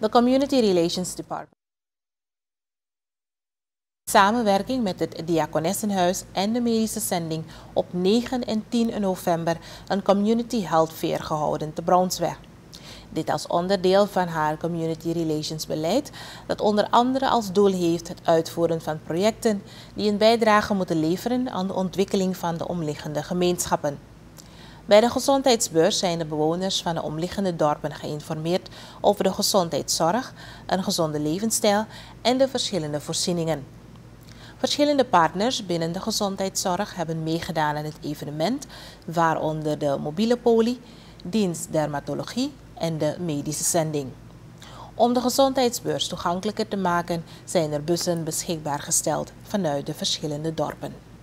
De Community Relations Department. Samenwerking met het Diakonessenhuis en de medische zending op 9 en 10 november een Community Health Fair gehouden te Brownsweg. Dit als onderdeel van haar Community Relations beleid, dat onder andere als doel heeft het uitvoeren van projecten die een bijdrage moeten leveren aan de ontwikkeling van de omliggende gemeenschappen. Bij de gezondheidsbeurs zijn de bewoners van de omliggende dorpen geïnformeerd over de gezondheidszorg, een gezonde levensstijl en de verschillende voorzieningen. Verschillende partners binnen de gezondheidszorg hebben meegedaan aan het evenement, waaronder de mobiele poli, dienst dermatologie en de medische zending. Om de gezondheidsbeurs toegankelijker te maken zijn er bussen beschikbaar gesteld vanuit de verschillende dorpen.